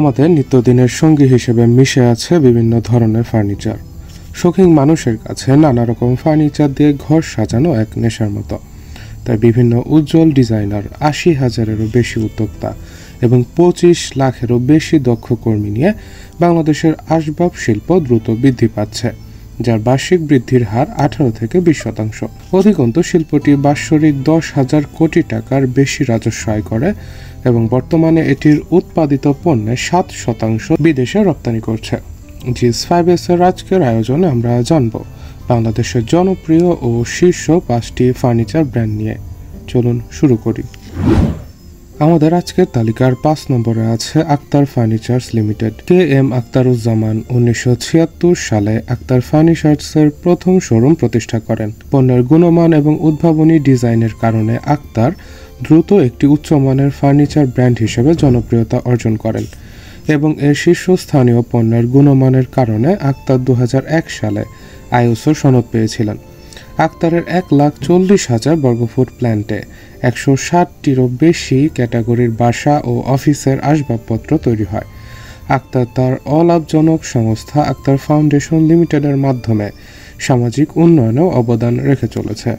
আমাদের নিত্যদিনের সঙ্গী হিসেবে মিশে আছে বিভিন্ন ধরনের ফার্নিচার। শৌখিন মানুষের কাছে নানা রকম ফার্নিচার দিয়ে ঘর সাজানো এক নেশার মতো। তাই বিভিন্ন উজ্জ্বল ডিজাইনার, ৮০,০০০-এরও বেশি উদ্যোক্তা এবং ২৫ লাখেরও বেশি দক্ষ কর্মী নিয়ে বাংলাদেশের আসবাব শিল্প দ্রুত বৃদ্ধি পাচ্ছে, যার বার্ষিক বৃদ্ধির হার ১৮ থেকে ২০%। অধিকন্তু শিল্পটি বাৎসরিক ১০,০০০ কোটি টাকার বেশি রাজস্ব আয় করে এবং বর্তমানে এটির উৎপাদিত পণ্যের ৭% বিদেশে রপ্তানি করছে। GS5S এর আজকের আয়োজনে আমরা জানব বাংলাদেশের জনপ্রিয় ও শীর্ষ ৫টি ফার্নিচার ব্র্যান্ড নিয়ে। চলুন শুরু করি। আমাদের আজকের তালিকার ৫ নম্বরে আছে Akhtar Furnitures Limited. KM Akhtaruzzaman ১৯৭৬ সালে আক্তার ফার্নিচার্সের প্রথম শোরুম প্রতিষ্ঠা করেন। পণ্যের গুণমান এবং উদ্ভাবনী ডিজাইনের কারণে আক্তার দ্রুত একটি উচ্চমানের ফার্নিচার ব্র্যান্ড হিসেবে জনপ্রিয়তা অর্জন করেন এবং এর শীর্ষস্থানীয় পণ্যের গুণমানের কারণে আক্তার ২০০১ সালে ISO সনদ পেয়েছিলেন। আক্তারের ১,৪০,০০০ বর্গফুট প্ল্যান্টে ১৬০টিরও বেশি ক্যাটাগরির বাসা ও অফিসের আসবাবপত্র তৈরি হয়। আক্তার তার অলাভজনক সংস্থা আক্তার ফাউন্ডেশন লিমিটেডের মাধ্যমে সামাজিক উন্নয়নেও অবদান রেখে চলেছে।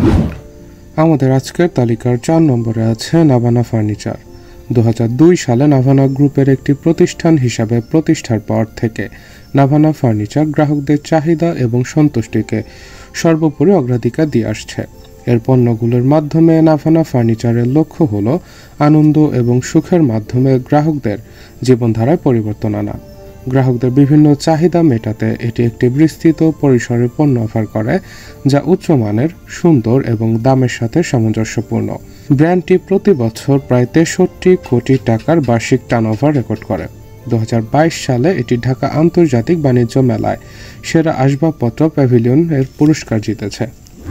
আমাদের আজকের তালিকার ৪ নম্বরে আছে নাভানা ফার্নিচার। ২০০২ সালে নাভানা গ্রুপের একটি প্রতিষ্ঠান হিসাবে প্রতিষ্ঠার পর থেকে নাভানা ফার্নিচার গ্রাহকদের চাহিদা এবং সন্তুষ্টিকে সর্বোপরি অগ্রাধিকার দিয়ে আসছে। এর পণ্যগুলোর মাধ্যমে নাভানা ফার্নিচারের লক্ষ্য হল আনন্দ এবং সুখের মাধ্যমে গ্রাহকদের জীবনধারায় পরিবর্তন আনা। গ্রাহকদের বিভিন্ন চাহিদা মেটাতে এটি একটি বিস্তৃত পরিসরের পণ্য অফার করে, যা উচ্চমানের, সুন্দর এবং দামের সাথে সামঞ্জস্যপূর্ণ। ব্র্যান্ডটি প্রতি বছর প্রায় ৬৩ কোটি টাকার বার্ষিক টার্নওভার রেকর্ড করে। ২০২২ সালে এটি ঢাকা আন্তর্জাতিক বাণিজ্য মেলায় সেরা আসবাবপত্র প্যাভিলিয়ন এর পুরস্কার জিতেছে।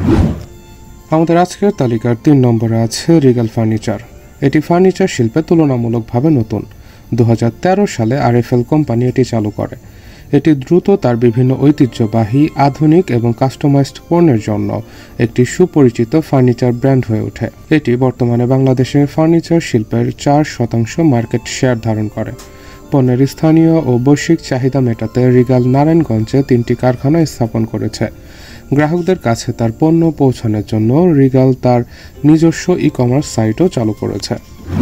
আমাদের আজকের তালিকার ৩ নম্বরে আছে রিগাল ফার্নিচার। এটি ফার্নিচার শিল্পে তুলনামূলকভাবে নতুন। ২০১৩ সালে RFL কোম্পানি এটি চালু করে। এটি দ্রুত তার বিভিন্ন ঐতিহ্যবাহী, আধুনিক এবং কাস্টমাইজড পণ্যের জন্য একটি সুপরিচিত ফার্নিচার ব্র্যান্ড হয়ে ওঠে। এটি বর্তমানে বাংলাদেশের ফার্নিচার শিল্পের ৪% মার্কেট শেয়ার ধারণ করে। পণ্যের স্থানীয় ও বৈশ্বিক চাহিদা মেটাতে রিগাল নারায়ণগঞ্জে ৩টি কারখানা স্থাপন করেছে। গ্রাহকদের কাছে তার পণ্য পৌঁছানোর জন্য রিগাল তার নিজস্ব ই-কমার্স সাইটও চালু করেছে।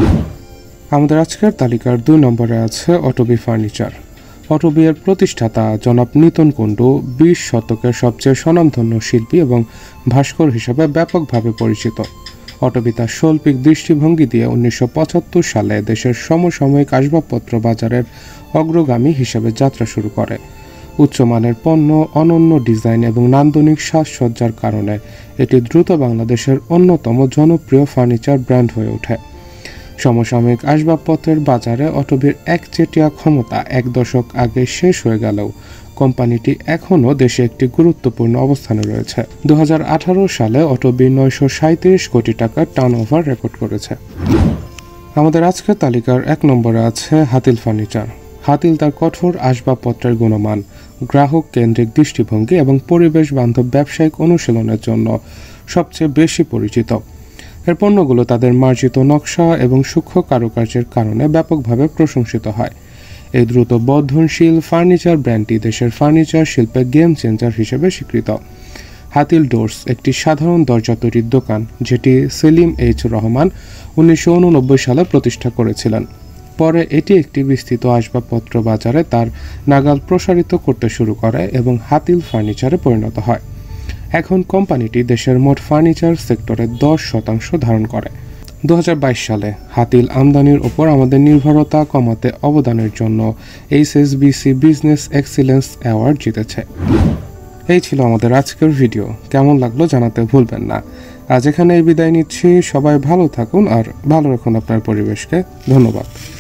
আমাদের আজকের তালিকার ২ নম্বরে আছে অটোবি ফার্নিচার। অটোবি এর প্রতিষ্ঠাতা জনাব নিতন কুণ্ডু ২০ শতকের সবচেয়ে স্বনামধন্য শিল্পী এবং ভাস্কর হিসেবে ব্যাপকভাবে পরিচিত। অটোবি তার শৈল্পিক দৃষ্টিভঙ্গি দিয়ে ১৯৭৫ সালে দেশের সমসাময়িক আসবাবপত্র বাজারের অগ্রগামী হিসেবে যাত্রা শুরু করে। উচ্চমানের পণ্য, অনন্য ডিজাইন এবং নান্দনিক সাজসজ্জার কারণে এটি দ্রুত বাংলাদেশের অন্যতম জনপ্রিয় ফার্নিচার ব্র্যান্ড হয়ে ওঠে। সমসাময়িক আসবাবপত্রের বাজারে অটোবির একচেটিয়া ক্ষমতা ১ দশক আগে শেষ হয়ে গেলেও কোম্পানিটি এখনও দেশে একটি গুরুত্বপূর্ণ অবস্থানে রয়েছে। ২০১৮ সালে অটোবি ৯৩৭ কোটি টাকার টার্নওভার রেকর্ড করেছে। আমাদের আজকের তালিকার ১ নম্বরে আছে হাতিল ফার্নিচার। হাতিল তার কঠোর আসবাবপত্রের গুণমান, গ্রাহক কেন্দ্রিক দৃষ্টিভঙ্গি এবং পরিবেশ বান্ধব ব্যবসায়িক অনুশীলনের জন্য সবচেয়ে বেশি পরিচিত। এর পণ্যগুলো তাদের মার্জিত নকশা এবং সূক্ষ্ম কারুকার্যের কারণে ব্যাপকভাবে প্রশংসিত হয়। এই দ্রুত বর্ধনশীল ফার্নিচার ব্র্যান্ডটি দেশের ফার্নিচার শিল্পে গেম চেঞ্জার হিসেবে স্বীকৃত। হাতিল ডোরস একটি সাধারণ দরজা তৈরির দোকান, যেটি সেলিম এইচ রহমান ১৯৮৯ সালে প্রতিষ্ঠা করেছিলেন। পরে এটি একটি বিস্তৃত আসবাবপত্র বাজারে তার নাগাল প্রসারিত করতে শুরু করে এবং হাতিল ফার্নিচারে পরিণত হয়। এখন কোম্পানিটি দেশের মোট ফার্নিচার সেক্টরের ১০% ধারণ করে। ২০২২ সালে হাতিল আমদানির ওপর আমাদের নির্ভরতা কমাতে অবদানের জন্য HSBC বিজনেস এক্সিলেন্স অ্যাওয়ার্ড জিতেছে। এই ছিল আমাদের আজকের ভিডিও। কেমন লাগলো জানাতে ভুলবেন না। আজ এখানেই বিদায় নিচ্ছি। সবাই ভালো থাকুন আর ভালো রাখুন আপনার পরিবেশকে। ধন্যবাদ।